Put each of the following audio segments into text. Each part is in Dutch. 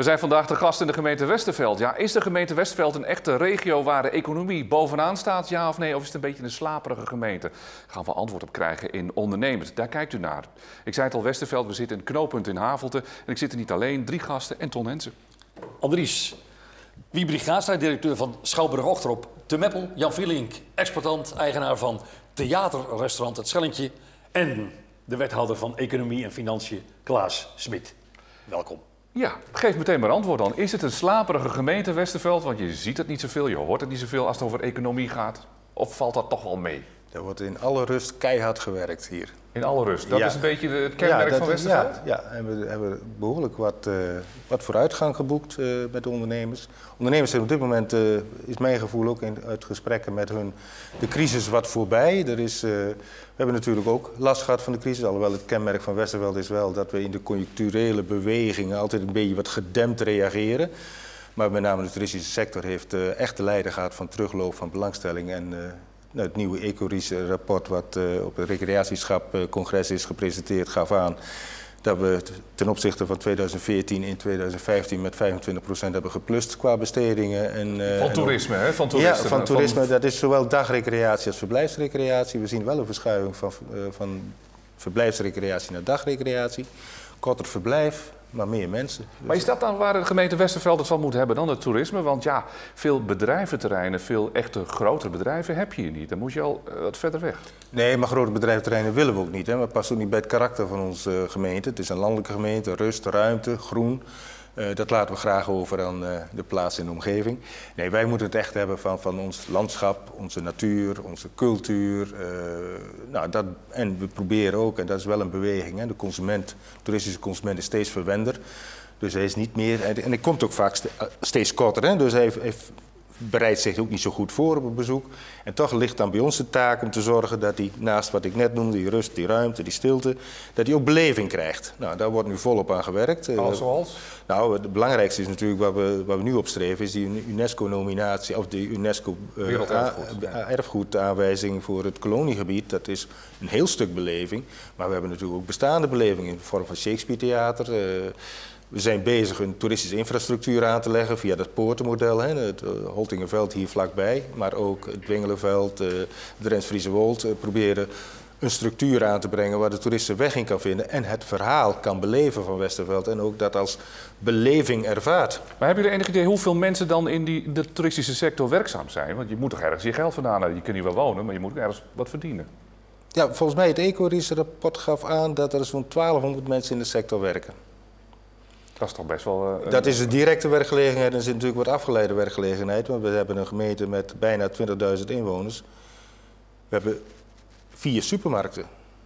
We zijn vandaag de gast in de gemeente Westerveld. Ja, is de gemeente Westerveld een echte regio waar de economie bovenaan staat, ja of nee? Of is het een beetje een slaperige gemeente? Daar gaan we antwoord op krijgen in Ondernemers. Daar kijkt u naar. Ik zei het al, Westerveld, we zitten in het knooppunt in Havelte. En ik zit er niet alleen, 3 gasten en Ton Hensen. Andries Wiebrig Gaastra, directeur van Schouwburg-Ochterop te Meppel. Jan Vielink, exploitant, eigenaar van theaterrestaurant Het Schellentje. En de wethouder van Economie en Financiën, Klaas Smit. Welkom. Ja, geef meteen maar antwoord dan. Is het een slaperige gemeente Westerveld? Want je ziet het niet zoveel, je hoort het niet zoveel als het over economie gaat. Of valt dat toch wel mee? Er wordt in alle rust keihard gewerkt hier. In alle rust. Dat is een beetje het kenmerk van Westerveld? Ja, en we hebben behoorlijk wat vooruitgang geboekt met de ondernemers. Ondernemers zijn op dit moment, is mijn gevoel ook uit gesprekken met hun, de crisis wat voorbij. We hebben natuurlijk ook last gehad van de crisis. Alhoewel het kenmerk van Westerveld is wel dat we in de conjuncturele bewegingen altijd een beetje wat gedempt reageren. Maar met name de toeristische sector heeft echt de leider gehad van terugloop van belangstelling. En het nieuwe Ecoris-rapport wat op het recreatieschap-congres is gepresenteerd gaf aan dat we ten opzichte van 2014 in 2015 met 25% hebben geplust qua bestedingen. Van toerisme, hè? Van toeristen. Ja, van toerisme. Dat is zowel dagrecreatie als verblijfsrecreatie. We zien wel een verschuiving van verblijfsrecreatie naar dagrecreatie. Korter verblijf, maar meer mensen. Maar is dat dan waar de gemeente Westerveld het van moet hebben dan, het toerisme? Want ja, veel bedrijventerreinen, veel echte grotere bedrijven heb je hier niet. Dan moet je al wat verder weg. Nee, maar grote bedrijventerreinen willen we ook niet. Hè. Maar het past ook niet bij het karakter van onze gemeente. Het is een landelijke gemeente, rust, ruimte, groen. Dat laten we graag over aan de plaats in de omgeving. Nee, wij moeten het echt hebben van ons landschap, onze natuur, onze cultuur. En we proberen ook, en dat is wel een beweging, hè, de toeristische consument is steeds verwender. Dus hij is niet meer, en hij komt ook vaak steeds korter. Hè, dus hij bereidt zich ook niet zo goed voor op een bezoek. En toch ligt dan bij ons de taak om te zorgen dat hij, naast wat ik net noemde, die rust, die ruimte, die stilte, dat hij ook beleving krijgt. Nou, daar wordt nu volop aan gewerkt. Zoals? Nou, het belangrijkste is natuurlijk waar we nu op streven, is die UNESCO-nominatie, of de UNESCO erfgoedaanwijzing voor het koloniegebied. Dat is een heel stuk beleving. Maar we hebben natuurlijk ook bestaande beleving in de vorm van Shakespeare-theater. We zijn bezig een toeristische infrastructuur aan te leggen via dat poortenmodel. Het Holtingerveld hier vlakbij, maar ook het Dwingelenveld, de Drents-Friese Wold. Proberen een structuur aan te brengen waar de toerist zijn weg in kan vinden en het verhaal kan beleven van Westerveld en ook dat als beleving ervaart. Maar hebben jullie enig idee hoeveel mensen dan in de toeristische sector werkzaam zijn? Want je moet toch ergens je geld vandaan halen. Je kunt niet wel wonen, maar je moet ook ergens wat verdienen. Ja, volgens mij het Ecoris-rapport gaf aan dat er zo'n 1200 mensen in de sector werken. Dat is toch best wel... Dat is de directe werkgelegenheid en er zit natuurlijk wat afgeleide werkgelegenheid. Want we hebben een gemeente met bijna 20.000 inwoners. We hebben 4 supermarkten.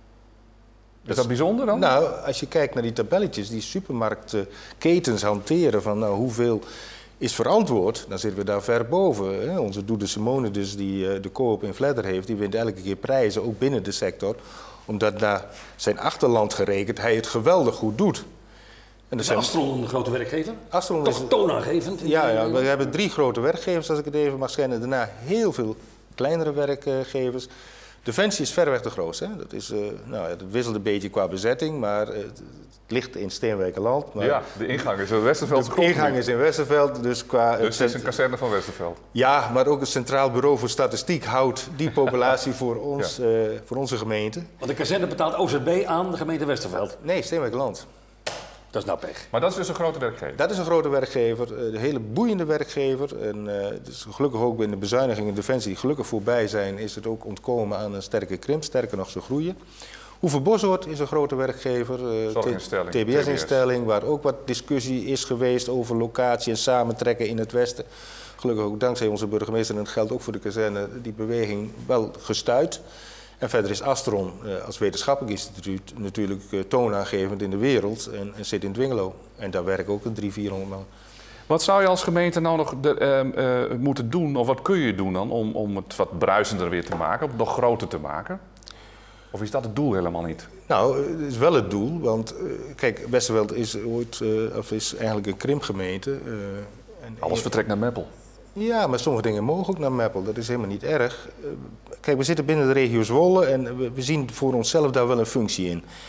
Is dat bijzonder dan? Nou, als je kijkt naar die tabelletjes, die supermarktketens hanteren van hoeveel is verantwoord, dan zitten we daar ver boven. Hè? Onze Doede Simonides, die de Coop in Vledder heeft, die wint elke keer prijzen, ook binnen de sector. Omdat naar zijn achterland gerekend hij het geweldig goed doet. En is Astron een grote werkgever? Astron toch is toonaangevend? Ja, we hebben 3 grote werkgevers, als ik het even mag schetsen. Daarna heel veel kleinere werkgevers. Defensie is verreweg de grootste. Hè? Dat is, het wisselt een beetje qua bezetting, maar het ligt in Steenwijkerland. Maar ja, de ingang is in Westerveld. De ingang is in Westerveld. Dus het is een kazerne van Westerveld. Ja, maar ook het Centraal Bureau voor Statistiek houdt die populatie voor ons, voor onze gemeente. Want de kazerne betaalt OZB aan de gemeente Westerveld? Nee, Steenwijkerland. Dat is nou pech. Maar dat is dus een grote werkgever? Dat is een grote werkgever, een hele boeiende werkgever. En dus gelukkig ook in de bezuinigingen en defensie die gelukkig voorbij zijn, is het ook ontkomen aan een sterke krimp, sterker nog ze groeien. Hoeve Bosshoort is een grote werkgever, TBS-instelling, waar ook wat discussie is geweest over locatie en samentrekken in het westen. Gelukkig ook dankzij onze burgemeester, en dat geldt ook voor de kazerne, die beweging wel gestuit. En verder is Astron als wetenschappelijk instituut natuurlijk toonaangevend in de wereld en zit in Dwingelo. En daar werken ook 300-400 man. Wat zou je als gemeente nou nog moeten doen, of wat kun je doen dan om het wat bruisender weer te maken, om het nog groter te maken? Of is dat het doel helemaal niet? Nou, het is wel het doel, want kijk, Westerveld is is eigenlijk een krimpgemeente. Alles vertrekt naar Meppel. Ja, maar sommige dingen mogen ook naar Meppel. Dat is helemaal niet erg. Kijk, we zitten binnen de regio Zwolle en we zien voor onszelf daar wel een functie in.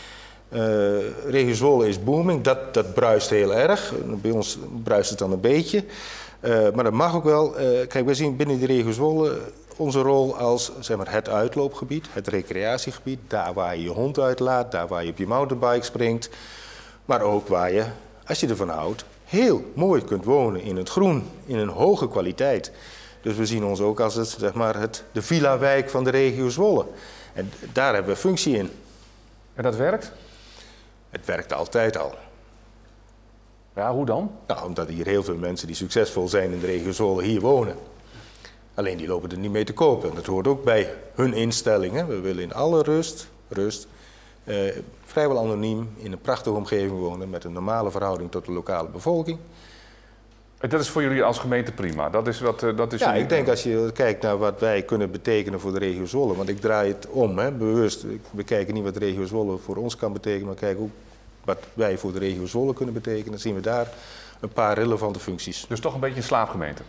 Regio Zwolle is booming, dat bruist heel erg. Bij ons bruist het dan een beetje. Maar dat mag ook wel. Kijk, wij zien binnen die regio Zwolle onze rol als zeg maar, het uitloopgebied, het recreatiegebied. Daar waar je je hond uitlaat, daar waar je op je mountainbike springt. Maar ook waar je, als je ervan houdt, heel mooi kunt wonen in het groen, in een hoge kwaliteit. Dus we zien ons ook als zeg maar, de villa-wijk van de regio Zwolle. En daar hebben we functie in. En dat werkt? Het werkt altijd al. Ja, hoe dan? Nou, omdat hier heel veel mensen die succesvol zijn in de regio Zwolle hier wonen. Alleen die lopen er niet mee te kopen. En dat hoort ook bij hun instelling. Hè. We willen in alle rust, vrijwel anoniem in een prachtige omgeving wonen met een normale verhouding tot de lokale bevolking. Dat is voor jullie als gemeente prima? Dat is ja, ik denk als je kijkt naar wat wij kunnen betekenen voor de regio Zwolle, want ik draai het om, hè, bewust. We kijken niet wat de regio Zwolle voor ons kan betekenen, maar kijken ook wat wij voor de regio Zwolle kunnen betekenen. Dan zien we daar een paar relevante functies. Dus toch een beetje een slaapgemeente?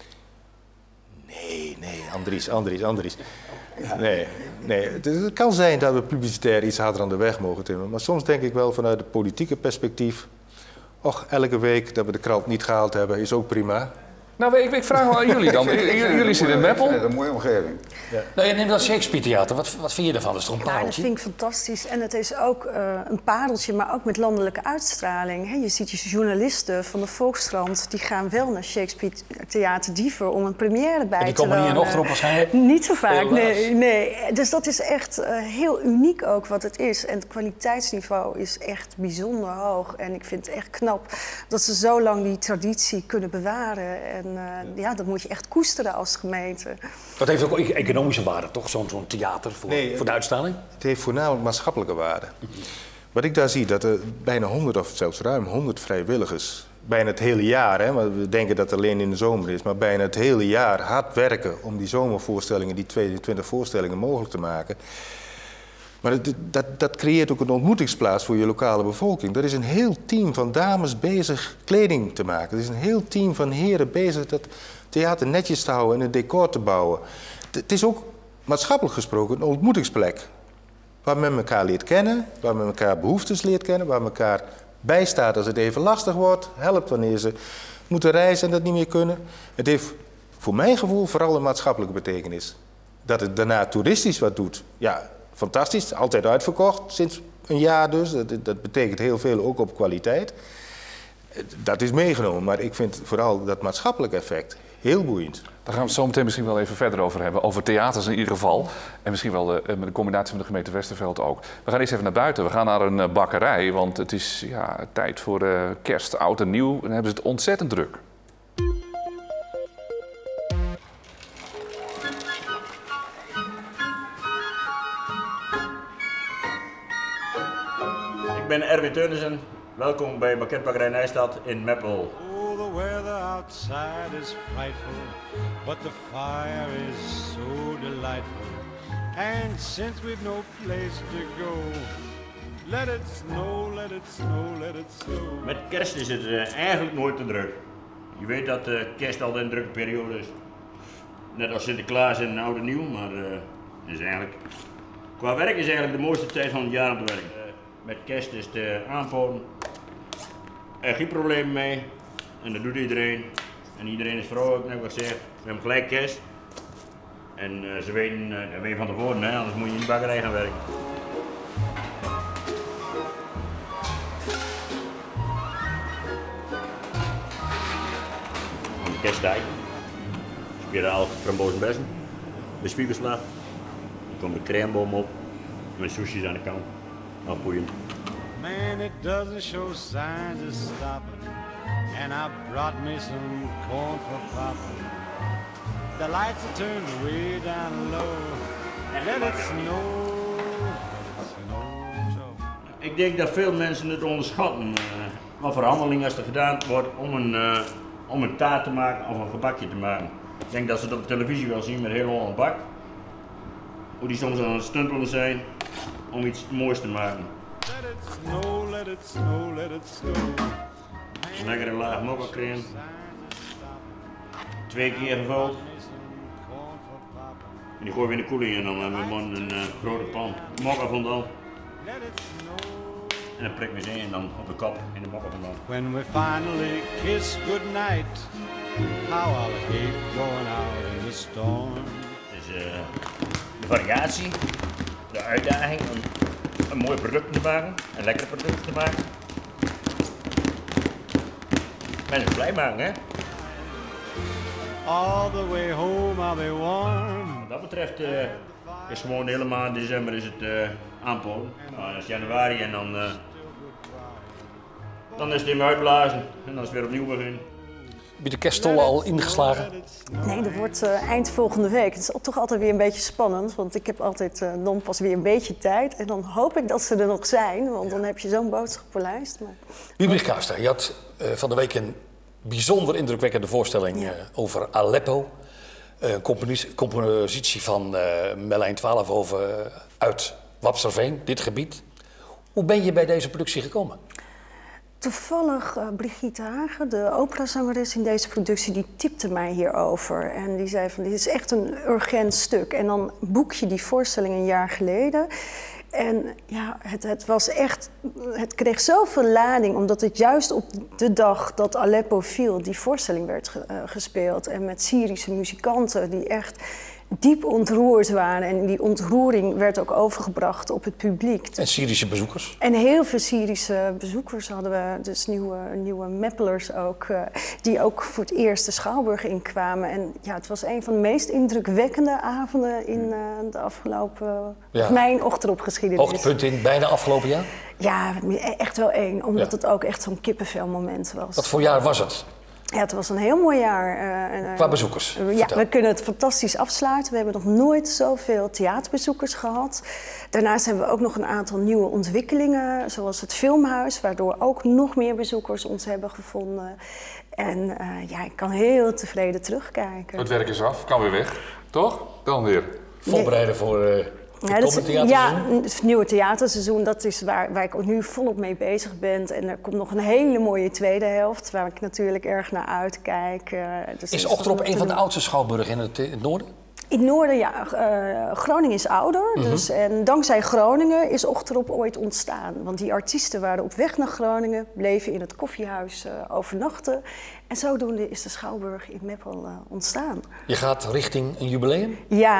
Nee, Andries. Ja. Nee. Het kan zijn dat we publicitair iets harder aan de weg mogen timmeren, maar soms denk ik wel vanuit het politieke perspectief, och, elke week dat we de krant niet gehaald hebben, is ook prima. Nou, ik vraag wel aan jullie dan. Jullie zitten in Meppel. Een mooie omgeving. Ja. Nou, je neemt dat Shakespeare Theater. Wat vind je daarvan? Dat is toch een Ja, dat pareltje? vind ik fantastisch. En het is ook een pareltje, maar ook met landelijke uitstraling. He, je ziet je journalisten van de Volkskrant, die gaan wel naar Shakespeare Theater Diever om een première bij te wonen. Die komen niet in Ochterop waarschijnlijk? Niet zo vaak, Helaas. nee. Dus dat is echt heel uniek ook wat het is. En het kwaliteitsniveau is echt bijzonder hoog. En ik vind het echt knap dat ze zo lang die traditie kunnen bewaren. En ja, dat moet je echt koesteren als gemeente. Dat heeft ook economische waarde, toch? Zo'n theater voor de uitstraling? Het heeft voornamelijk maatschappelijke waarde. Wat ik daar zie, dat er bijna 100 of zelfs ruim 100 vrijwilligers, bijna het hele jaar, hè, want we denken dat het alleen in de zomer is, maar bijna het hele jaar hard werken om die zomervoorstellingen, die 22 voorstellingen mogelijk te maken. Maar dat creëert ook een ontmoetingsplaats voor je lokale bevolking. Er is een heel team van dames bezig kleding te maken. Er is een heel team van heren bezig dat theater netjes te houden en een decor te bouwen. Het is ook maatschappelijk gesproken een ontmoetingsplek. Waar men elkaar leert kennen, waar men elkaar behoeftes leert kennen, waar men elkaar bijstaat als het even lastig wordt, helpt wanneer ze moeten reizen en dat niet meer kunnen. Het heeft voor mijn gevoel vooral een maatschappelijke betekenis. Dat het daarna toeristisch wat doet, ja, fantastisch, altijd uitverkocht, sinds een jaar dus. Dat betekent heel veel ook op kwaliteit. Dat is meegenomen, maar ik vind vooral dat maatschappelijk effect heel boeiend. Daar gaan we het zo meteen misschien wel even verder over hebben. Over theaters in ieder geval. En misschien wel met de combinatie met de gemeente Westerveld ook. We gaan eerst even naar buiten. We gaan naar een bakkerij, want het is tijd voor kerst, oud en nieuw. En dan hebben ze het ontzettend druk. Ik ben Erwin Teunissen. Welkom bij Banketbakkerij Nijstad in Meppel. Oh, the weather outside is frightful, but the fire is so delightful. And since we've no place to go, let it snow, let it snow, let it snow. Met kerst is het eigenlijk nooit te druk. Je weet dat kerst altijd een drukke periode is. Net als Sinterklaas en Oud en Nieuw, maar is eigenlijk... Qua werk is eigenlijk de mooiste tijd van het jaar om te werken. Met kerst is de aanpoten er geen probleem mee. En dat doet iedereen. En iedereen is vrolijk, net wat ik zeg. We hebben gelijk kerst. En ze weten van tevoren, hè, anders moet je in de bakkerij gaan werken. De kerstdijk. Spiraal frambozenbessen. De spiegelslag. Dan komt de crèmeboom op. Met sushis aan de kant. Afboeien. Man, it doesn't show signs of stopping. And I brought me some corn for popping. The lights are turned way down low. Let it snow, let it snow. Ik denk dat veel mensen het onderschatten. Wat voor handeling als er gedaan wordt om een taart te maken of een gebakje te maken. Ik denk dat ze het op de televisie wel zien met heel Holland Bak. Hoe die soms aan het stuntelen zijn om iets moois te maken. Let it snow, let it snow, let it snow. Lekkere laag mokkacrème. 2 keer gevuld. En die gooien we in de koeling en dan hebben we een grote pan. Mokka fondant. Let it snow. En dan prikken we ze in dan op de kop in de mokken van dan. When we finally kiss goodnight, how I'll hate going out in the storm. Dus de variatie, de uitdaging om een mooi product te maken, een lekker product te maken. Mensen blij maken, hè? All the way home I'll be warm. Wat dat betreft is gewoon de hele maand december is het aanpoten. Nou, dat is januari en dan is het weer uitblazen en dan is het weer opnieuw beginnen. Heb je de kerststollen al ingeslagen? Nee, dat wordt eind volgende week. Het is toch altijd weer een beetje spannend, want ik heb altijd dan pas weer een beetje tijd. En dan hoop ik dat ze er nog zijn, want dan heb je zo'n boodschappenlijst. Maar... Wiebrich Kaaster, je had van de week een bijzonder indrukwekkende voorstelling over Aleppo. Een compositie van Merlijn Twaalfhoven uit Wapsterveen, dit gebied. Hoe ben je bij deze productie gekomen? Toevallig Brigitte Hagen, de operazangeres in deze productie, die tipte mij hierover. En die zei van, dit is echt een urgent stuk. En dan boek je die voorstelling een jaar geleden. En ja, het was echt, het kreeg zoveel lading, omdat het juist op de dag dat Aleppo viel, die voorstelling werd gespeeld. En met Syrische muzikanten die echt diep ontroerd waren. En die ontroering werd ook overgebracht op het publiek. En Syrische bezoekers? En heel veel Syrische bezoekers hadden we, dus nieuwe Meppelers ook, die ook voor het eerst de Schouwburg inkwamen. En ja, het was een van de meest indrukwekkende avonden in de afgelopen, mijn Ochteropgeschiedenis. Hoogtepunt in bijna afgelopen jaar? Ja, echt wel één, omdat het ook echt zo'n kippenvelmoment was. Wat voor jaar was het? Ja, het was een heel mooi jaar. Qua bezoekers? Ja, we kunnen het fantastisch afsluiten. We hebben nog nooit zoveel theaterbezoekers gehad. Daarnaast hebben we ook nog een aantal nieuwe ontwikkelingen, zoals het Filmhuis, waardoor ook nog meer bezoekers ons hebben gevonden. En ja, ik kan heel tevreden terugkijken. Het werk is af, kan weer weg, toch? Dan weer. Voorbereiden voor... het nieuwe theaterseizoen, dat is waar ik ook nu volop mee bezig ben. En er komt nog een hele mooie tweede helft, waar ik natuurlijk erg naar uitkijk. Dus is Ochterop een van de oudste schouwburgen in het noorden? In het noorden, ja. Groningen is ouder. Dus, en dankzij Groningen is Ochterop ooit ontstaan. Want die artiesten waren op weg naar Groningen, bleven in het koffiehuis overnachten. En zodoende is de Schouwburg in Meppel ontstaan. Je gaat richting een jubileum?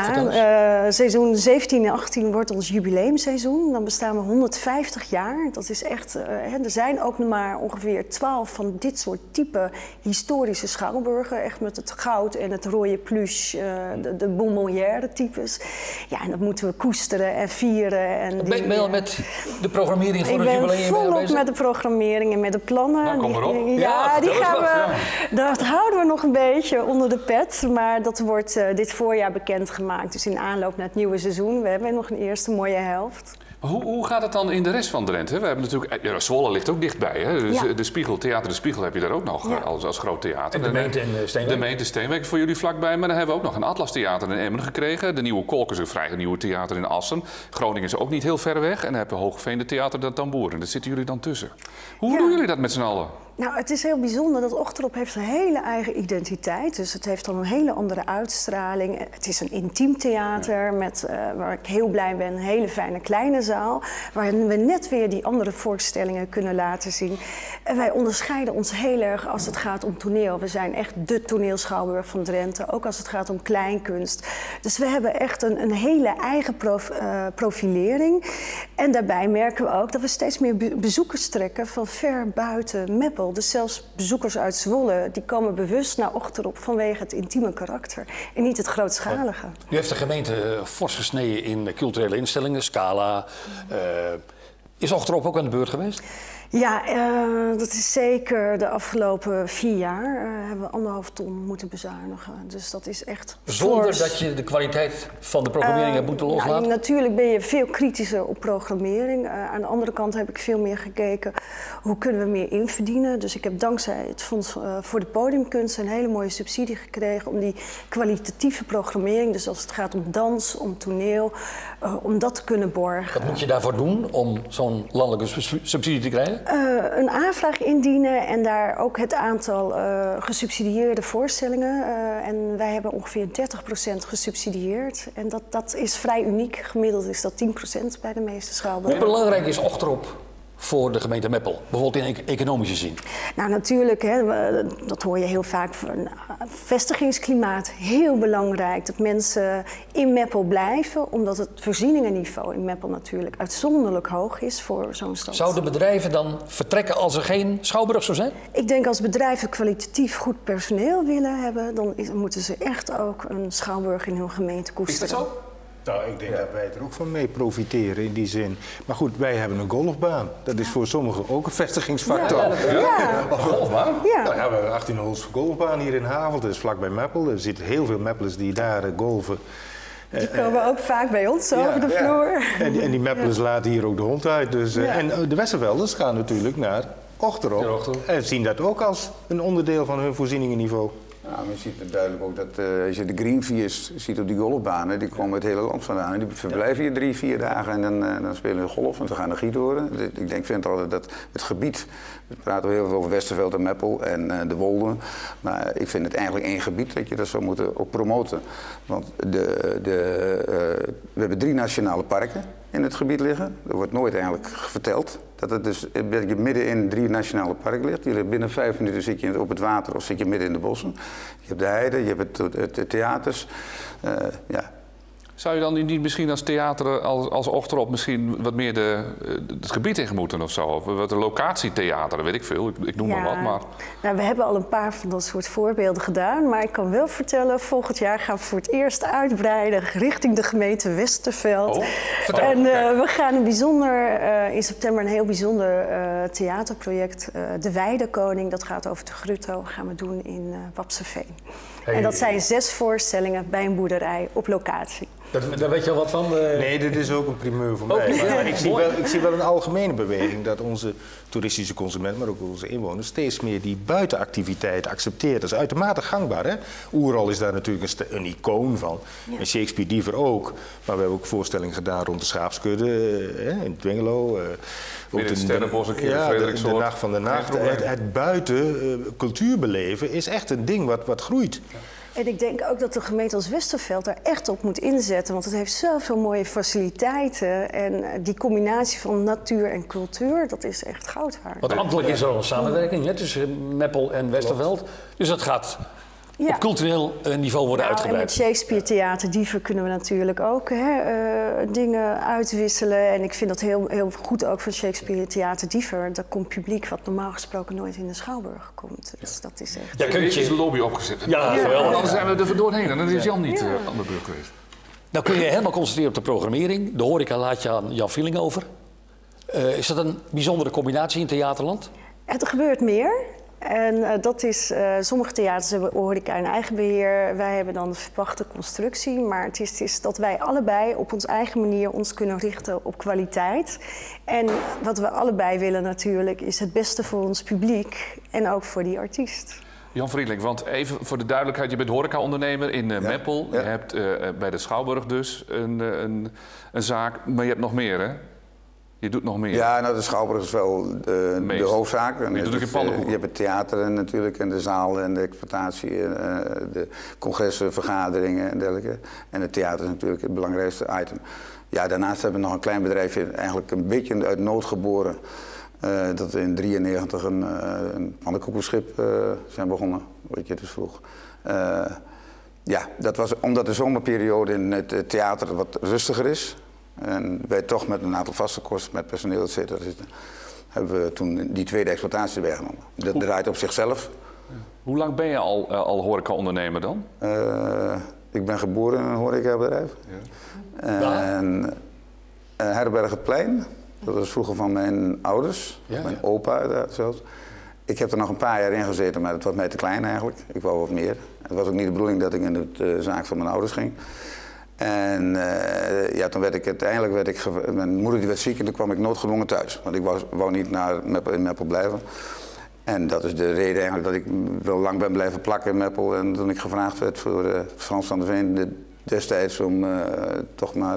Ja, seizoen 17 en 18 wordt ons jubileumseizoen. Dan bestaan we 150 jaar. Dat is echt, er zijn ook nog maar ongeveer 12 van dit soort type historische schouwburgen. Echt met het goud en het rode pluche, de Beaumolière types. Ja, en dat moeten we koesteren en vieren. En ben je al met de programmering voor het jubileum? Ik ben volop met de programmering en met de plannen. Nou, kom erop. Ja, die gaan we... Dat houden we nog een beetje onder de pet, maar dat wordt dit voorjaar bekendgemaakt. Dus in aanloop naar het nieuwe seizoen. We hebben nog een eerste mooie helft. Hoe gaat het dan in de rest van Drenthe? We hebben natuurlijk, Zwolle ligt ook dichtbij. Hè? Dus de Spiegel, Theater de Spiegel heb je daar ook nog als groot theater. En de Meent in Steenwijk. De Meent in Steenwijk voor jullie vlakbij. Maar dan hebben we ook nog een Atlas Theater in Emmen gekregen. De Nieuwe Kolk is een vrij nieuwe theater in Assen. Groningen is ook niet heel ver weg. En dan hebben we Hoogeveen de Theater de Tamboer. En daar zitten jullie dan tussen. Hoe doen jullie dat met z'n allen? Nou, het is heel bijzonder dat Ochterop heeft een hele eigen identiteit. Dus het heeft dan een hele andere uitstraling. Het is een intiem theater met, waar ik heel blij ben, een hele fijne kleine zaal. Waarin we net weer die andere voorstellingen kunnen laten zien. En wij onderscheiden ons heel erg als het gaat om toneel. We zijn echt de toneelschouwburg van Drenthe, ook als het gaat om kleinkunst. Dus we hebben echt een hele eigen profilering. En daarbij merken we ook dat we steeds meer bezoekers trekken van ver buiten Meppel. Dus zelfs bezoekers uit Zwolle, die komen bewust naar Ochterop vanwege het intieme karakter en niet het grootschalige. U heeft de gemeente fors gesneden in culturele instellingen, Scala. Is Ochterop ook aan de beurt geweest? Ja, dat is zeker de afgelopen 4 jaar hebben we 1,5 ton moeten bezuinigen. Dus dat is echt Zonder dat je de kwaliteit van de programmering hebt moeten loslaten? Nou, natuurlijk ben je veel kritischer op programmering. Aan de andere kant heb ik veel meer gekeken hoe kunnen we meer inverdienen. Dus ik heb dankzij het Fonds voor de Podiumkunst een hele mooie subsidie gekregen om die kwalitatieve programmering, dus als het gaat om dans, om toneel, om dat te kunnen borgen. Wat moet je daarvoor doen om zo'n landelijke subsidie te krijgen? Een aanvraag indienen en daar ook het aantal gesubsidieerde voorstellingen. En wij hebben ongeveer 30% gesubsidieerd. En dat is vrij uniek. Gemiddeld is dat 10% bij de meeste schouwburgen. Hoe belangrijk is Ochterop voor de gemeente Meppel? Bijvoorbeeld in economische zin. Nou, natuurlijk, hè, dat hoor je heel vaak van vestigingsklimaat. Heel belangrijk dat mensen in Meppel blijven, omdat het voorzieningenniveau in Meppel natuurlijk uitzonderlijk hoog is voor zo'n stad. Zouden bedrijven dan vertrekken als er geen schouwburg zou zijn? Ik denk als bedrijven kwalitatief goed personeel willen hebben, dan moeten ze echt ook een schouwburg in hun gemeente koesteren. Is dat zo? Nou, ik denk dat wij er ook van mee profiteren in die zin. Maar goed, wij hebben een golfbaan. Dat is voor sommigen ook een vestigingsfactor. Ja. Een golfbaan? Ja. Nou ja, we hebben een 18-holes golfbaan hier in Havelt. Dat is vlakbij Meppel. Er zitten heel veel Meppelers die daar golven. Die komen ook vaak bij ons over de vloer. En die Meppelers laten hier ook de hond uit. Dus, en de Westervelders gaan natuurlijk naar Ochterop. En zien dat ook als een onderdeel van hun voorzieningenniveau. Ja, maar je ziet het duidelijk ook dat als je de greenfiers ziet op die golfbanen, die komen het hele land vandaan. En die verblijven hier 3, 4 dagen en dan spelen ze golf en ze gaan naar Giethoorn. Ik vind altijd dat het gebied, we praten heel veel over Westerveld en Meppel en de Wolde, maar ik vind het eigenlijk één gebied dat je dat zou moeten ook promoten. Want we hebben 3 nationale parken in het gebied liggen. Er wordt nooit eigenlijk verteld dat het dus midden in 3 nationale parken ligt. Je binnen 5 minuten zit je op het water of zit je midden in de bossen. Je hebt de heide, je hebt de theaters. Ja. Zou je dan niet misschien als theater, als Ochterop misschien wat meer het gebied in moeten of zo? Of wat een locatietheater, dat weet ik veel. Ik noem maar wat. Maar... Nou, we hebben al een paar van dat soort voorbeelden gedaan. Maar ik kan wel vertellen, volgend jaar gaan we voor het eerst uitbreiden richting de gemeente Westerveld. Oh, en we gaan in september een heel bijzonder theaterproject. De Weidekoning, dat gaat over de Grutto, gaan we doen in Wapseveen. Hey. En dat zijn 6 voorstellingen bij een boerderij op locatie. Daar weet je al wat van? Nee, dit is ook een primeur voor mij. Maar ik zie wel een algemene beweging dat onze toeristische consument, maar ook onze inwoners, steeds meer die buitenactiviteit accepteert. Dat is uitermate gangbaar. Hè? Oerol is daar natuurlijk een icoon van. Ja. En Shakespeare Diever ook. Maar we hebben ook voorstellingen gedaan rond de Schaapskudde in Dwingelo. In het Sterrenbos een keer, de Nacht van de Nacht. Het buiten cultuur beleven is echt een ding wat groeit. Ja. En ik denk ook dat de gemeente als Westerveld daar echt op moet inzetten. Want het heeft zoveel mooie faciliteiten. En die combinatie van natuur en cultuur, dat is echt goud waard. Want ambtelijk is er al een samenwerking tussen Meppel en Westerveld. Dus dat gaat op cultureel niveau worden uitgebreid. En met Shakespeare Theater Diever kunnen we natuurlijk ook dingen uitwisselen. En ik vind dat heel goed ook van Shakespeare Theater Diever. Daar komt publiek wat normaal gesproken nooit in de Schouwburg komt. Dus dat is echt... Ja, kun je een lobby opgezet. Ja, geweldig. Anders zijn we er doorheen en dan is Jan niet aan de beurt geweest. Nou kun je helemaal concentreren op de programmering. De horeca laat je aan Jan Vieling over. Is dat een bijzondere combinatie in theaterland? Er gebeurt meer. En dat is, sommige theaters hebben horeca in eigen beheer. Wij hebben dan de verpachte constructie. Maar het is dat wij allebei op onze eigen manier ons kunnen richten op kwaliteit. En wat we allebei willen natuurlijk is het beste voor ons publiek en ook voor die artiest. Jan Vriendelijk, want even voor de duidelijkheid, je bent horecaondernemer in Meppel. Ja. Je hebt bij de Schouwburg dus een zaak, maar je hebt nog meer, hè? Je doet nog meer. Ja, nou, de Schouwburg is wel de hoofdzaak. En je doet ook in pannenkoeken. Je hebt het theater natuurlijk en de zaal en de exploitatie, de congressen, vergaderingen en dergelijke. En het theater is natuurlijk het belangrijkste item. Ja, daarnaast hebben we nog een klein bedrijfje, eigenlijk een beetje uit nood geboren. Dat we in 1993 een pannenkoekenschip zijn begonnen, wat je dus vroeg. Ja, dat was omdat de zomerperiode in het theater wat rustiger is. En wij toch met een aantal vaste kosten, met personeel, et cetera, hebben we toen die tweede exploitatie weggenomen. Dat draait op zichzelf. Hoe lang ben je al horeca-ondernemer dan? Ik ben geboren in een horecabedrijf. Ja. En Herberg het Plein, dat was vroeger van mijn ouders, mijn opa zelfs. Ik heb er nog een paar jaar in gezeten, maar het was mij te klein eigenlijk. Ik wou wat meer. Het was ook niet de bedoeling dat ik in de zaak van mijn ouders ging. En toen mijn moeder die werd ziek en toen kwam ik noodgedwongen thuis. Want ik wou niet in Meppel blijven. En dat is de reden eigenlijk dat ik wel lang ben blijven plakken in Meppel. En toen ik gevraagd werd voor Frans van der Veen destijds om toch maar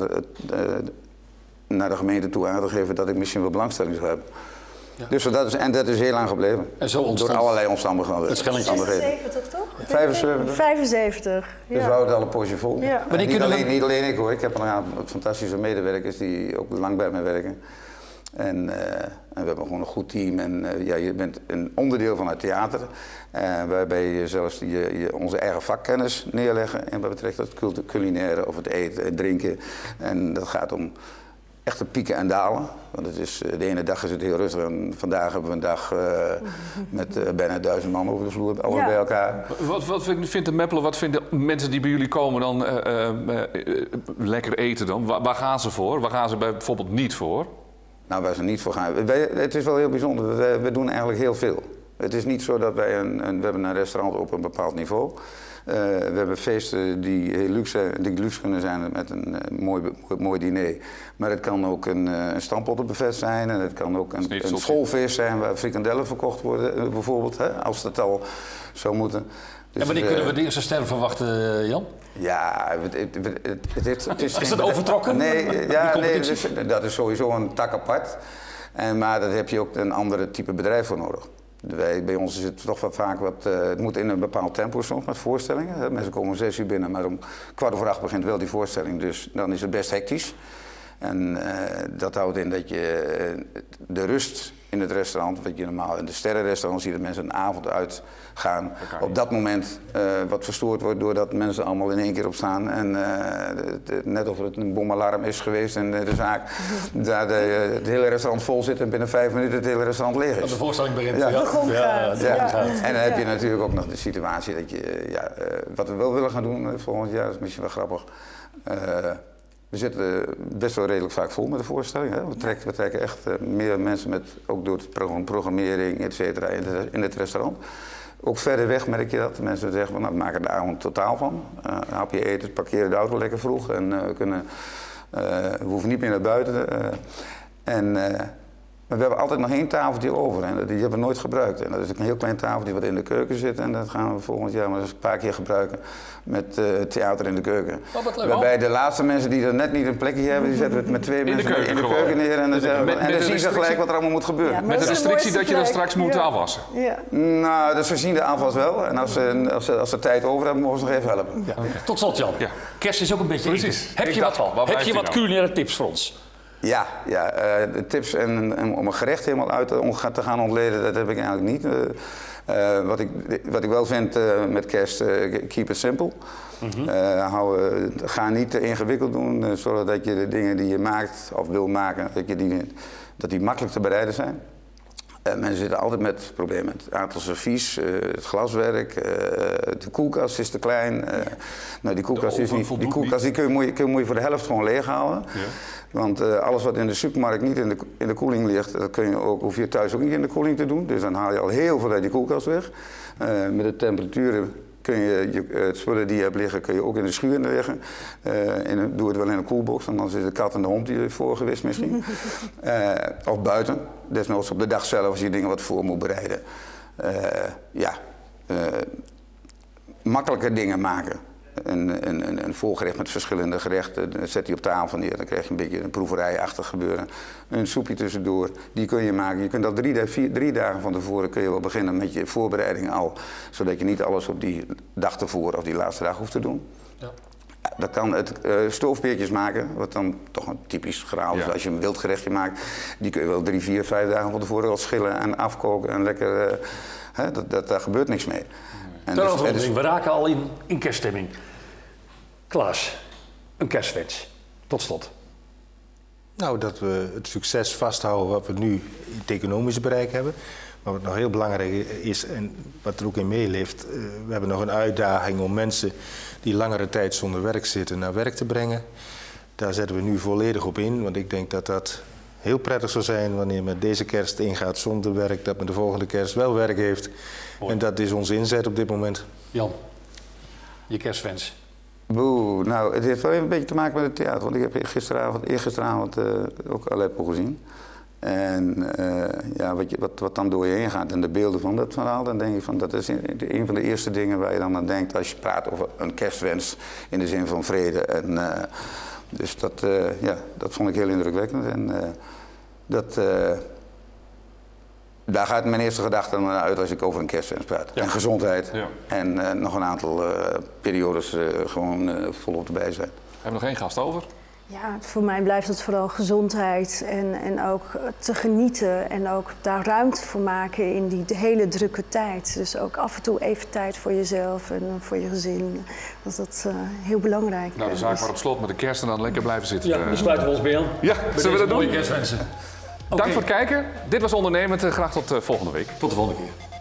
naar de gemeente toe aan te geven dat ik misschien wel belangstelling zou hebben. Ja. Dus dat is heel lang gebleven. En zo door allerlei omstandigheden. Het schelletje. 75 toch? Ja. 75. 75. Dus we houden al een poosje vol. Ja. Niet alleen ik hoor, ik heb een fantastische medewerkers die ook lang bij mij werken. En we hebben gewoon een goed team en ja, je bent een onderdeel van het theater. Waarbij je zelfs onze eigen vakkennis neerleggen en wat betreft het culinaire of het eten en drinken. En dat gaat om echte pieken en dalen. Want het is, de ene dag is het heel rustig en vandaag hebben we een dag met bijna 1000 man over de vloer, allemaal bij elkaar. Wat vindt de Meppelen, wat vinden mensen die bij jullie komen dan lekker eten dan? Waar gaan ze voor? Waar gaan ze bijvoorbeeld niet voor? Nou, waar ze niet voor gaan. Het is wel heel bijzonder. We doen eigenlijk heel veel. Het is niet zo dat wij we hebben een restaurant op een bepaald niveau. We hebben feesten die heel luxe kunnen zijn met een mooi diner. Maar het kan ook een stampottenbuffet zijn en het kan ook een schoolfeest zijn waar frikandellen verkocht worden, bijvoorbeeld, hè, als dat al zou moeten. Dus, en wanneer kunnen we de eerste ster verwachten, Jan? Ja, het is is dat overtrokken? Nee, dat is sowieso een tak apart. Maar daar heb je ook een andere type bedrijf voor nodig. Bij ons is het toch wel vaak het moet in een bepaald tempo soms met voorstellingen. Hè. Mensen komen om 6 uur binnen, maar om 7:15 begint wel die voorstelling. Dus dan is het best hectisch. En dat houdt in dat je de rust in het restaurant, wat je normaal in de sterrenrestaurants ziet, dat mensen een avond uitgaan, op dat moment wat verstoord wordt doordat mensen allemaal in één keer opstaan. En net of het een bomalarm is geweest en de zaak, daar het hele restaurant vol zit en binnen 5 minuten het hele restaurant leeg is. Dat de voorstelling begint. Ja. Ja. En dan heb je natuurlijk ook nog de situatie dat je, wat we wel willen gaan doen volgend jaar, dat is misschien wel grappig. We zitten best wel redelijk vaak vol met de voorstelling. Hè? We trekken echt meer mensen met, ook door het programmering, et cetera, in het restaurant. Ook verder weg merk je dat. De mensen zeggen, nou, we maken de avond totaal van. Een hapje eten, parkeren de auto lekker vroeg en we hoeven niet meer naar buiten. Maar we hebben altijd nog 1 tafeltje over en die hebben we nooit gebruikt. En dat is een heel klein tafeltje wat in de keuken zit en dat gaan we volgend jaar maar eens een paar keer gebruiken met theater in de keuken. Waarbij de laatste mensen die er net niet een plekje hebben, die zetten we het met 2 mensen in de keuken neer en dan zien ze gelijk wat er allemaal moet gebeuren. Ja, met de restrictie dat je dat straks moet afwassen. Ja. Nou, dus we zien de afwas wel en als ze tijd over hebben, mogen ze nog even helpen. Ja. Okay. Tot slot, Jan. Ja. Kerst is ook een beetje precies. Heb je wat culinaire tips voor ons? Ja, de tips om een gerecht helemaal uit te gaan ontleden, dat heb ik eigenlijk niet. Wat ik wel vind met kerst, keep it simple. Ga niet te ingewikkeld doen, zodat je de dingen die je maakt of wil maken, dat die makkelijk te bereiden zijn. Mensen zitten altijd met problemen met het aantal servies, het glaswerk, de koelkast is te klein. Nou, die koelkast die kun je voor de helft gewoon leeghalen. Ja. Want alles wat in de supermarkt niet in de koeling ligt, dat hoef je thuis ook niet in de koeling te doen. Dus dan haal je al heel veel uit die koelkast weg. Met de temperaturen kun je het spullen die je hebt liggen, kun je ook in de schuur leggen. Doe het wel in een koelbox, want anders is de kat en de hond die er voor geweest misschien. Of buiten, desnoods op de dag zelf als je dingen wat voor moet bereiden. Makkelijke dingen maken. Een voorgerecht met verschillende gerechten, dat zet je op tafel neer, dan krijg je een beetje een proeverijachtig gebeuren. Een soepje tussendoor, die kun je maken. Je kunt al 3 dagen van tevoren kun je wel beginnen met je voorbereiding al, zodat je niet alles op die dag tevoren of die laatste dag hoeft te doen. Ja. Dat kan het stoofpeertjes maken, wat dan toch een typisch graal is. Als je een wildgerechtje maakt, die kun je wel 3, 4, 5 dagen van tevoren al schillen en afkoken en lekker, daar gebeurt niks mee. We raken al in kerststemming. Klaas, een kerstwens. Tot slot. Nou, dat we het succes vasthouden wat we nu in het economische bereik hebben. Maar wat nog heel belangrijk is en wat er ook in meeleeft, we hebben nog een uitdaging om mensen die langere tijd zonder werk zitten naar werk te brengen. Daar zetten we nu volledig op in, want ik denk dat dat heel prettig zou zijn wanneer men deze kerst ingaat zonder werk, dat men de volgende kerst wel werk heeft. Mooi. En dat is onze inzet op dit moment. Jan, je kerstwens? Nou, het heeft wel even een beetje te maken met het theater, want ik heb eergisteravond ook Aleppo gezien. En wat dan door je heen gaat en de beelden van dat verhaal, dan denk ik van dat is een van de eerste dingen waar je dan aan denkt als je praat over een kerstwens in de zin van vrede. En, dus dat vond ik heel indrukwekkend. En daar gaat mijn eerste gedachte dan uit als ik over een kerstwens praat. Ja. En gezondheid. Ja. En nog een aantal periodes gewoon volop erbij zijn. We hebben nog 1 gast over. Ja, voor mij blijft het vooral gezondheid en ook te genieten en ook daar ruimte voor maken in die hele drukke tijd. Dus ook af en toe even tijd voor jezelf en voor je gezin. Dat is heel belangrijk. Nou, de zaak maar op slot met de kerst en dan lekker blijven zitten. Ja, dan sluiten we ons bij aan. Ja, zullen we dat doen? Mooie kerstwensen. Dank voor het kijken. Dit was Ondernemend. Graag tot volgende week. Tot de volgende keer.